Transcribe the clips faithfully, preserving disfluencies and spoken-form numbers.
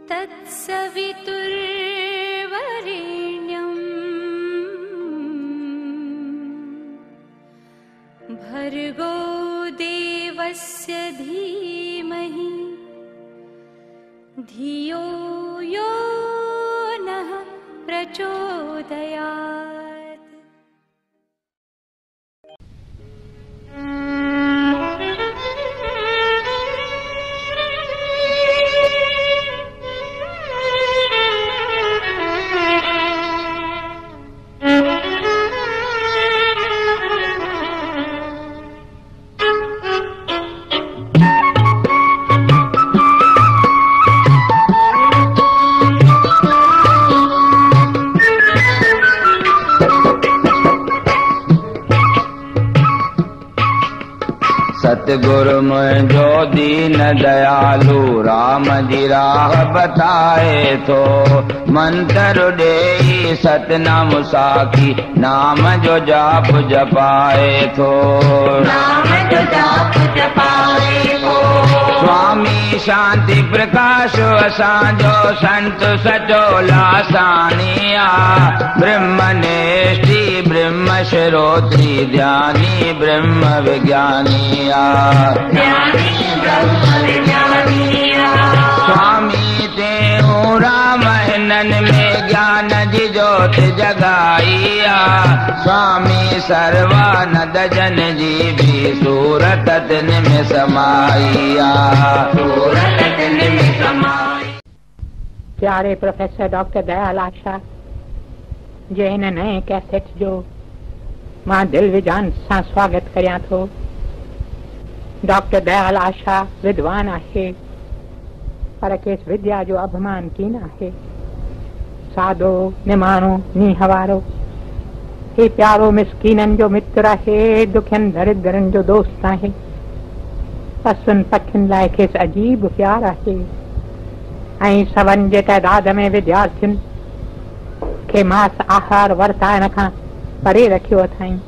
तत्सवितुर्वरेण्यम् भर्गो देवस्य धीमहि धियो यो नः प्रचोदयात्। सतगुरु मुझो दीन दयालु राम जी राह बताए थो। मंत्र देई सतनाम साखी नाम जो जाप जपाए थो। नाम जो जाप जपाए थो। स्वामी शांति प्रकाश असांजो संत सचो लासानिया। ब्रह्मनेष्टि ब्रह्म श्रोत्री ध्यानी ब्रह्म विज्ञानिया। स्वामी ते राम हिनन में ज्ञान जी जोत जगाईया। स्वामी सर्वानंद जन जी भी सूरत तिन में समाईया। सूरत तिन में समाई। प्यारे प्रोफेसर डॉक्टर दयाल आशा जे हिन नए कैसेट जो मां दिल विजान सां स्वागत करियां थो। डॉक्टर दयाल आशा विद्वान आहे पर केस विद्या जो अभिमान कीन आहे। सादो निमाणो नीहवारो ही प्यारो मिसकीनन जो मित्र आहे। दुखियन दरिद्रन जो दोस्त आहे। पसुन पखिन लाइ खेस अजीब प्यार आहे। ऐं सवन जे तइदाद में विद्यार्थियुन खे मांस आहार वरताइण खां परे रखियो अथई।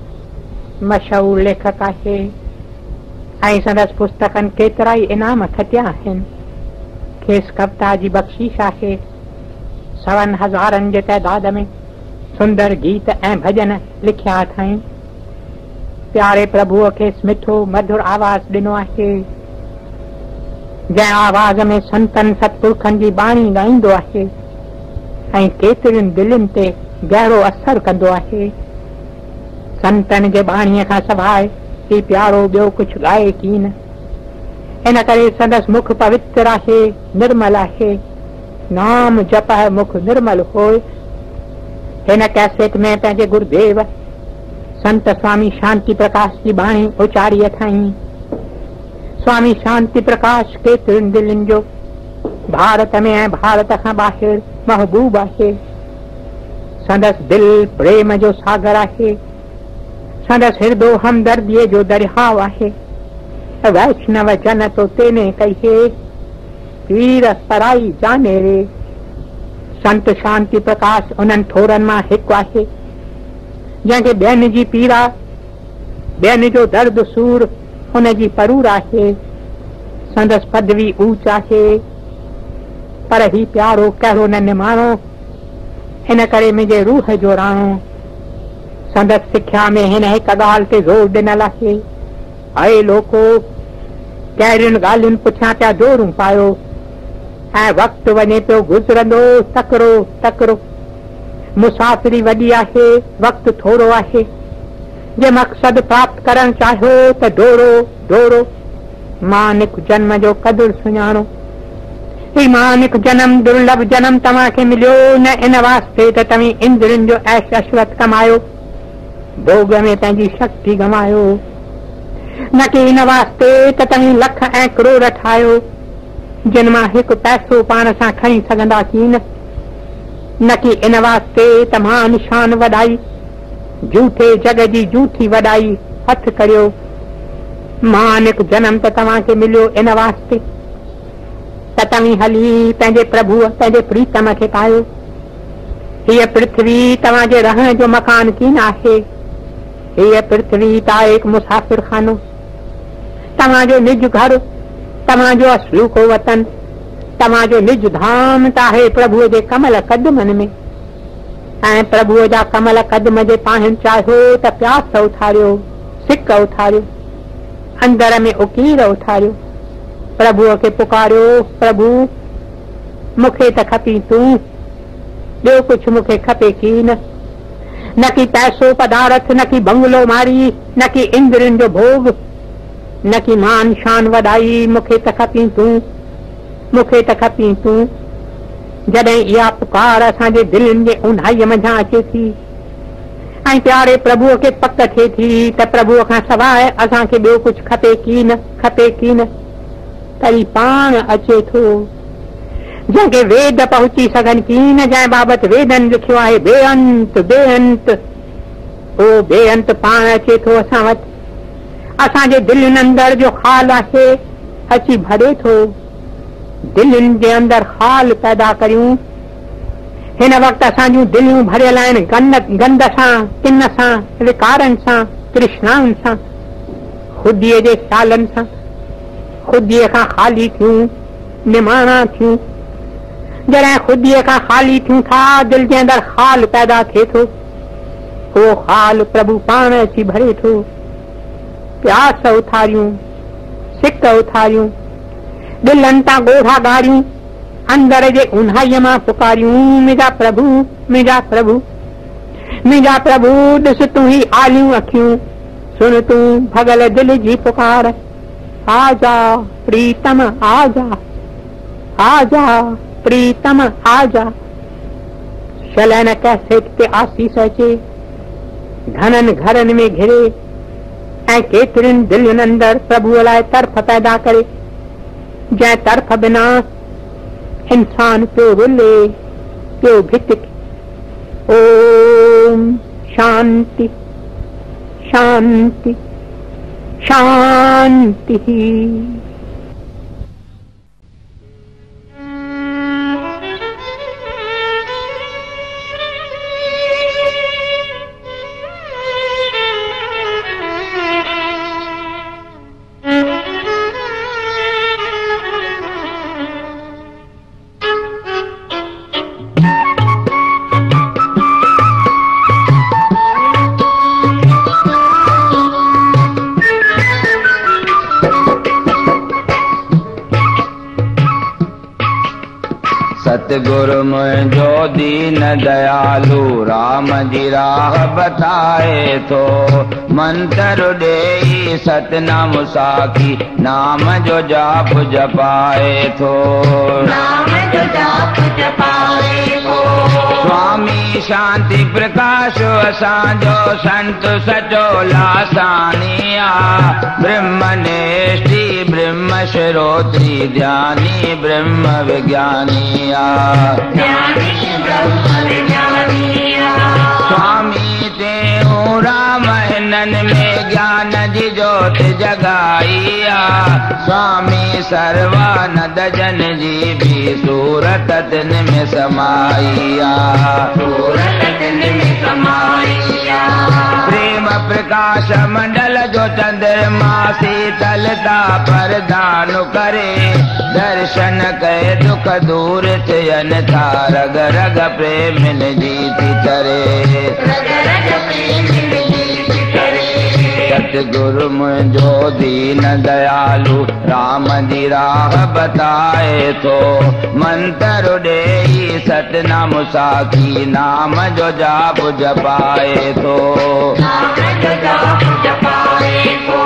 मशहूर लेखक आहे ऐं संदसि पुस्तकनि केतिरा ई इनाम खटिया आहिनि। खेस कविता जी बख़्शीश आहे। सवन हज़ारनि जे तइदाद में सुंदर गीत ऐं भॼन लिखिया अथई। प्यारे प्रभुअ खेस मिठो मधुर आवाज़ ॾिनो आहे। जंहिं आवाज़ में संतनि सतपुरखनि जी बाणी ॻाईंदो आहे ऐं केतिरियुनि दिलनि ते गहरो असर कंदो आहे। संतनि जे बाणीअ खां सवाइ ही प्यारो ॿियो कुझु ॻाए कीन। इन करे संदसि मुख पवित्र आहे, निर्मल आहे। नाम जप मुख निर्मल होए। हिन कैसेट में पंहिंजे गुरुदेव संत स्वामी शांति प्रकाश जी बाणी उचारी अथई। स्वामी शांति प्रकाश केतिरियुनि दिलनि जो भारत में ऐं भारत खां ॿाहिरि महबूब आहे। संदसि दिल प्रेम जो सागर आहे। संदसि हृदय हमदर्दीअ जो दरियाव आहे। वैष्णव जन तो तेने कहिए पीर पराई जाने रे। संत शांति प्रकाश उन्हनि थोरनि मां हिकु आहे जंहिंखे ॿियनि जी पीड़ा ॿियनि जो दर्द सूर हुन जी परूर आहे। संदसि पदवी ऊच आहे पर ही प्यारो कहिड़ो न निमाणो। हिन करे मुंहिंजे रूह जो राणो। संदसि सिख्या में हिन हिक ॻाल्हि ते ज़ोर ॾिनल आहे। अए लोको कहिड़ियुनि ॻाल्हियुनि पुठियां पिया जोरूं पायो ऐं वक़्तु वञे पियो गुज़रंदो तकिरो तकिरो। मुसाफ़िरी वॾी आहे, वक़्तु थोरो आहे। जे मक़सद प्राप्त करणु चाहियो त डोरो डोरो। मानिक जन्म जो क़दुरु सुञाणो। ही मानिक जन्म दुर्लभ जन्म तव्हांखे मिलियो न इन वास्ते त तव्हीं इंद्रियुनि जो ऐश अशरत कमायो, भोग में पंहिंजी शक्ति गमायो। न कि इन वास्ते त तव्हीं लख ऐं करोड़ ठाहियो जिन मां हिकु पैसो पाण सां खणी सघंदा कीन। न कि इन वास्ते त मां निशान वॾाई झूठे जग जी झूठी वॾाई हथ करियो। मानिक जन्म त तव्हांखे मिलियो इन वास्ते त तव्हीं हली पंहिंजे प्रभुअ पंहिंजे प्रीतम खे पायो। हीअ पृथ्वी तव्हांजे रहण जो मकान कीन आहे। हीअ पृथ्वी ता एक मुसाफ़िर खानो। तव्हांजो निज घर, तव्हांजो असलूको वतन, तव्हांजो निज धाम त आहे प्रभुअ जे कमल कदमनि में। ऐं प्रभुअ जा कमल कदम जे पाहिन चाहियो त प्यास उथारियो, सिक उथारियो, अंदर में उकीर उथारियो, प्रभुअ खे पुकारियो, प्रभु मूंखे त खपी तूं, ॿियो कुझु मूंखे खपे की न। न की पैसो पदार्थ, न की बंगलो मारी, न की इंद्रियुनि जो भोग, न की मान शान वॾाई, मूंखे त खपी तूं, मूंखे त खपी तूं। जॾहिं इहा पुकार असांजे दिलनि जे ऊंधाईअ मंझां अचे थी ऐं प्यारे प्रभुअ खे पक थिए थी त प्रभुअ खां सवाइ असांखे ॿियो कुझु खपे की न, खपे की न, तरी पाण अचे थो जंहिंखे वेद पहुची सघनि की न, जंहिं बाबति वेदनि लिखियो आहे बेअंत बेअंत, उहो बेअंत पाण अचे थो असां वटि। असांजे दिलनि अंदर जो ख़ाल आहे अची भरे थो। दिलनि जे अंदर ख़ाल पैदा करियूं। हिन वक़्तु असांजूं दिलियूं भरियल आहिनि गंद गंद सां, किन सां, विकारनि सां, तृष्णाउनि सां, ख़ुदीअ जे ख़्यालनि सां। ख़ुदीअ खां ख़ाली थियूं, निमाणा थियूं। जॾहिं ख़ुदीअ खां ख़ाली थियूं था, दिलि जे अंदर ख़ाल पैदा थिए थो। उहो ख़ाल प्रभु पाण अची भरे थो। प्यास उथारियूं, सिक उथारियूं, दिलनि तां ॻोढ़ा ॻारियूं, अंदर जे ऊन्हाईअ मां पुकारियूं, मुंहिंजा प्रभु, मुंहिंजा प्रभु, मुंहिंजा प्रभु, ॾिस तूं ही आलियूं अखियूं, सुन तूं भगल दिल जी पुकार। आजा प्रीतम आजा, आजा प्रीतम आजा। शलन कैसेट ते आसीस अचे, घननि घरनि में घिरे ऐं केतिरनि दिलनि अंदर प्रभुअ लाइ तरफ़ पैदा करे, जंहिं तरफ़ बिना इंसान पियो रुले, पियो भिटके। ओम शांति शांति शांति। सतगुरु मुंहिंजो दीन दयालु राम जी राह बताए थो। मंत्र ॾेई सतनाम साखी नाम जो जाप जपाए थो। नाम जो जाप जपाए थो। स्वामी शांति प्रकाश असांजो संत सचो लासानिया। ब्रह्मनेष्टि ब्रह्म श्रोत्री ध्यानी ब्रह्म विज्ञानिया। स्वामी तेऊं राम हिननि में ज्ञान जी जोत जगाईया। स्वामी सर्वानंद जन जी भी सूरत तिन में समाईया। सूरत तिन में समाईया। प्रेम प्रकाश मंडल जो चंद्रमा शीतलता प्रदान करे। दर्शन कहे दुख दूर थियन था रग रग प्रेमिन जीति करे। रग रग प्रेमिन जीति करे। सतगुरु मुंहिंजो दीन दयालु राम जी राह बताए थो। मंत्र ॾेई सतनाम साखी नाम जो जाप जपाए थो। नाम जो जाप जपाए थो।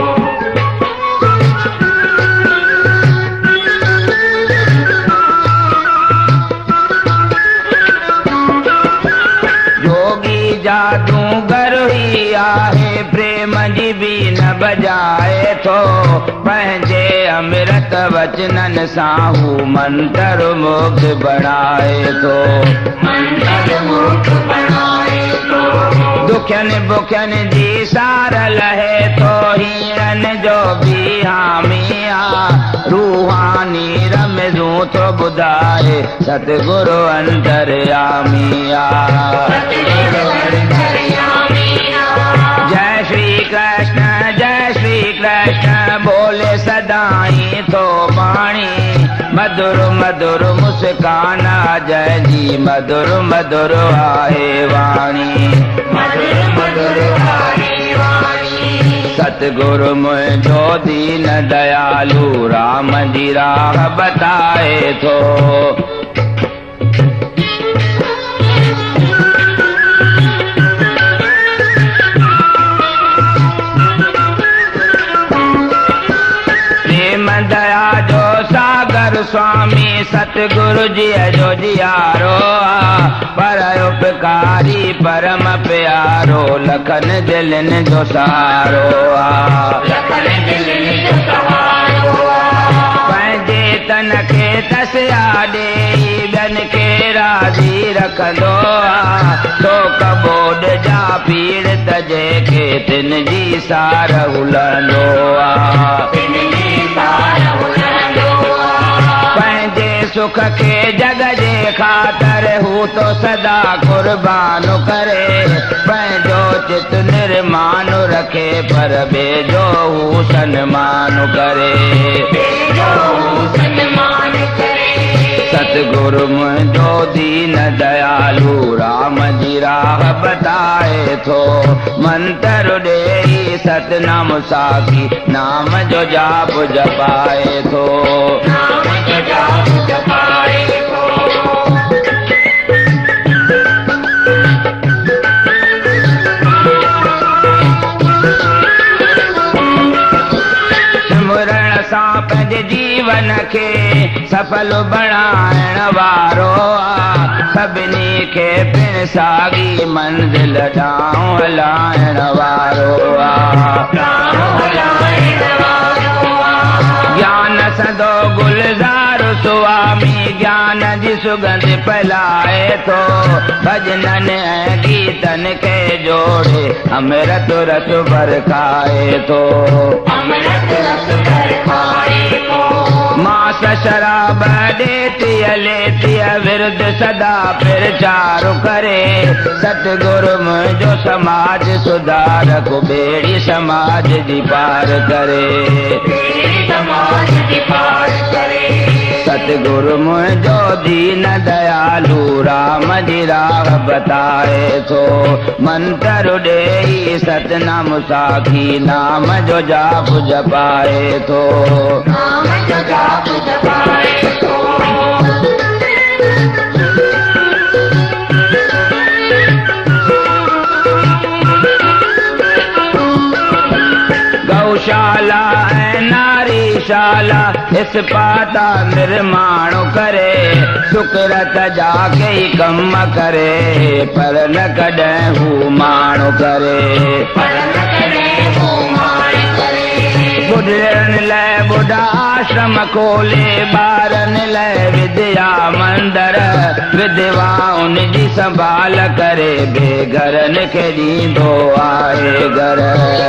जादूगर ही आहे प्रेम जी बीन बजाए थो। पंहिंजे अमृत वचनन सां हू मंत्र मुक्त बणाए थो। मंत्र मुक्त बणाए थो। दुखियनि बुखियनि जी सार लहे थो। हीरन जो बि हामिया रूहानी रमज़ूं थो ॿुधाए सतगुरु अंतर्यामिया। जय श्री कृष्ण जय श्री कृष्ण बोले सदाई तो बाणी। मधुर मधुर मुस्कान जय जी मधुर मधुर आए वाणी मधुर मधुर आए वाणी। सतगुरु मुझो दीन दयालु राम जी राह बताए थो। प्रेम दया जो सागर स्वामी सतगुरु जी जो जियारो पर उपकारी परम प्यारो लखन दिलन जो सहारो लखन दिलन जो सहारो। पंहिंजे तन खे तसिया ॾेई ॿियनि खे राज़ी रखंदो तो कबोड जा पीड़ित जेके तिन जी सार हुलंदो पंहिंजे सुख खे जग जे ख़ातिर हू तो सदा कुर्बान करे पंहिंजो चित निर्माण रखे पर ॿिए जो हू सन्मान करे सतगुरु मुझो दीन दयालु राम जी राह बताए थो। मंत्र ॾेई सतनाम साखी नाम जो जाप जपाए थो। नाम जो जाप जपाए थो। सिमरण सां पंहिंजे जीवन खे सफल बणाइण वारो सभिनी खे पिण साॻी मंज़िल ॾांहुं हलाइण वारो ज्ञान सदो गुलज़ार स्वामी ज्ञान जी सुगंध फैलाए थो भजननि ऐं गीतनि खे जोड़े अमृत रस बरखाए थो। अमृत रस बरखाए थो। मास शराब ॾेती लेती विरुद्ध सदा प्रचार करे सतगुरु मुझो समाज सुधारक बेड़ी समाज जी पार करे समाज जी पार करे। सतगुरु मुझो दीन दयालु राम जी राह बताए थो। मंत्र ॾेई सतनाम साखी नाम जो जाप जपाए थो। नाम जो जाप जपाए थो। गौशाला ऐं नारीशाला इस्पाता निर्माण करे सुकृत जा कई कम करे पर न कॾहिं हू माण्हू करे पर न कॾहिं हू माण्हू करे। बुढ़नि लाइ बुढ़ा आश्रम खोले ॿारनि लाइ विद्या मंदर विधवाउन जी संभाल करे बेघरनि खे ॾींदो आहे घर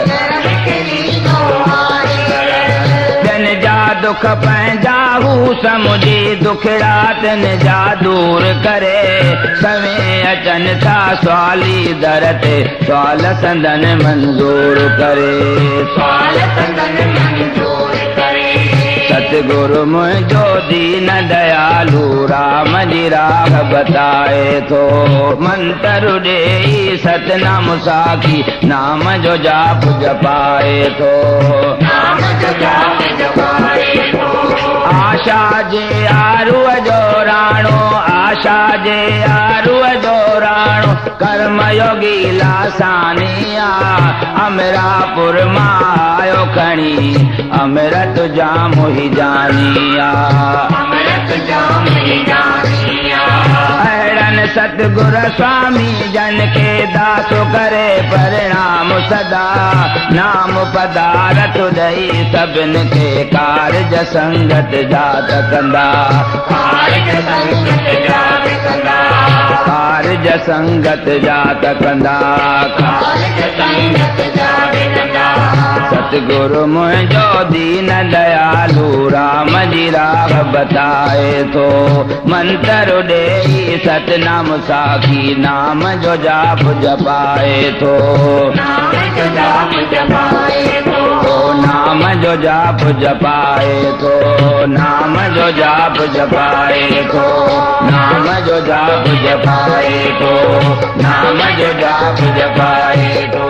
जन जा दुख पंहिंजा हू समुझी दुखड़ा तिन जा दूर करे सवें अचनि था सवाली दर ते सवाल संदन मंज़ूर करे सवाल संदन मंज़ूर करे। सतगुरु मुझो दीन दयालु राम जी राह बताए थो। मंत्र ॾेई सतनाम साखी नाम जो जाप जपाए थो। नाम जो जाप जपाए थो। आशा जे आरूअ जो राणो आशा जे आरूअ जो राणो कर्म योगी लासानिया अमरापुर मां आयो खणी अमृत जाम ही जानिया अमृत जाम ही जानिया। अहिड़नि सतगुर स्वामी जन के दासो करे परिणाम सदा नाम पदारथ ॾेई सभिनि खे कारज संगत जात कंदा कारज संगत जात कंदा कारज संगत जात कंदा कारज संगत जात कंदा। सतगुरु मुझो दीन दयालु राम जी राह बताए थो। मंत्र ॾेई सतनाम साखी नाम जो जाप जपाए थो। नाम जो जाप जपाए थो। नाम जो जाप जपाए तो, नाम जो जाप जपाए तो, नाम जो जाप जपाए तो, नाम जो जाप जपाए तो।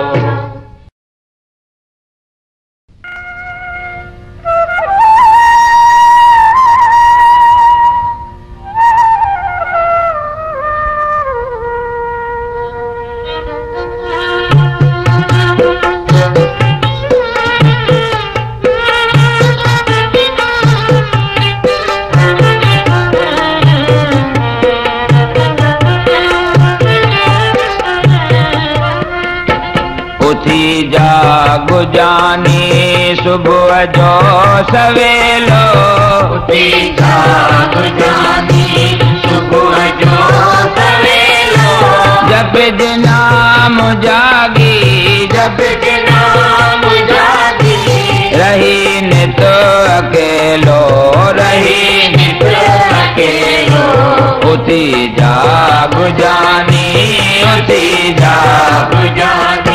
जाग जानी सुबह जो सवेलो, उठी जाग जानी सुबह जो सवेलो, जब नाम जागी, जब नाम जागी, रही नित अकेलो, रही नित अकेलो, उठी जाग जानी, उठी जाग जानी।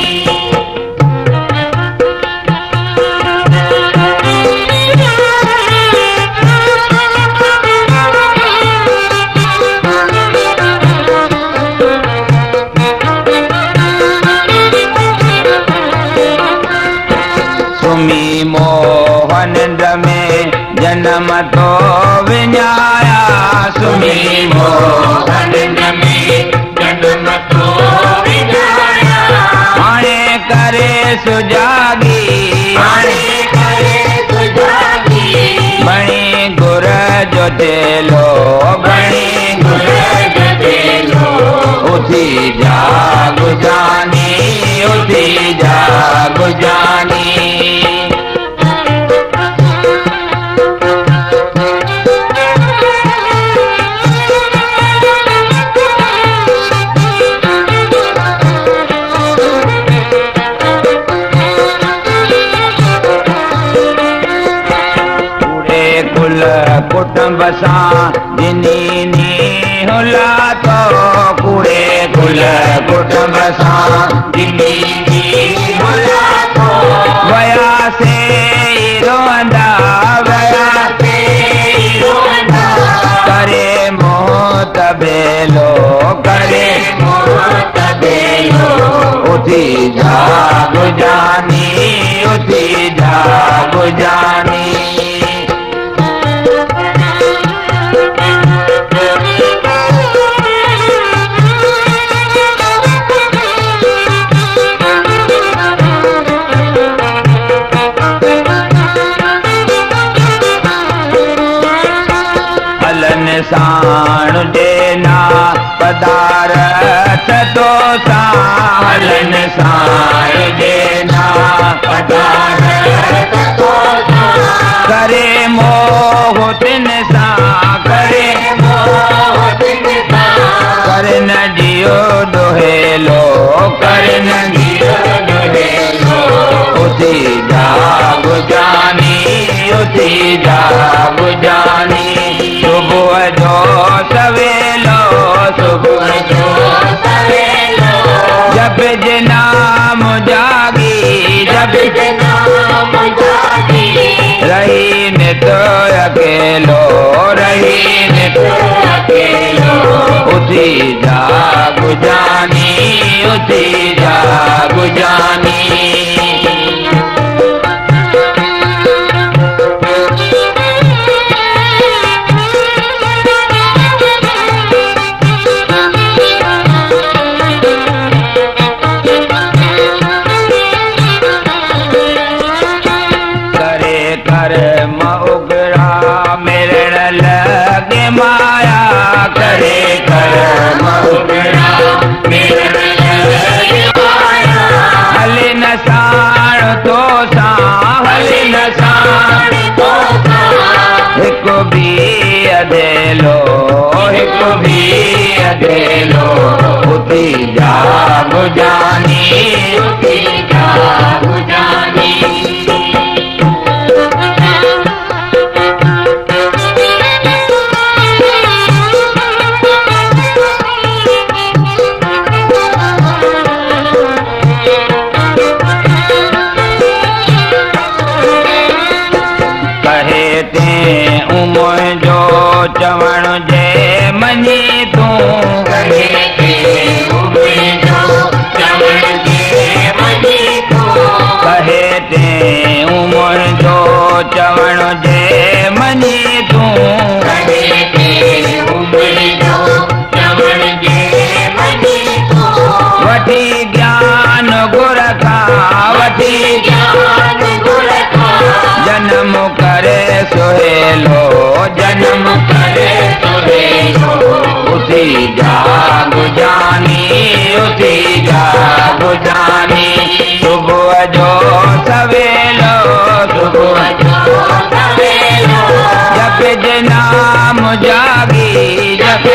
मोहन में जन्म तो विञाया, सुमी मोहन में जन्म तो विञाया, हाणे करे सुजागी, हाणे करे सुजागी, बणी गुर जो तेलो, बणी गुर जो तेलो, उठी जाग जानी, उठी जाग जानी। कुटुंब सां जिनी होला तो, पूरे कुल कुटुंब सां जिनी होला तो, वया से रोंदा, वया से रोंदा, करे मोत बेलो, करे मोत बेलो, उठी जाग जानी, उठी जाग जानी। साण देना पदारथ तो सालन, साण देना पदारथ तो करे मोह तिन सा, करे मोह तिन सा, करे न जियो दोहेलो, करे न जियो दोहेलो, उठी जाग जानी, उठी जाग जानी। सुबह जो सवेलो, सुबह जो सवेलो, जब नाम जागी, जब नाम जागी, रही नित अकेलो, रही नित अकेलो, उठी जाग जानी, उठी जाग जानी। माया करे कर्म उगरा मेरे लगे माया, हले न साण तो सा, हले न साण तो सा, एक भी अधेलो, एक भी अधेलो, उठी जाग जानी, उठी जाग जानी। जो चवण जे मनी तू कहे ते उमर जो चवण जे मनी तू कहे ते उमर जो चवण जे मनी तू कहे ते उमर जो चवण जे मनी तू वठी ज्ञान गुर का वठी ज्ञान गुर का जन्म करे सुहेलो जन्म करे सुहेलो उसी जाग जानी उसी जाग जानी सुबह जो सवेलो सुबह जो सवेलो जप नाम जागी जप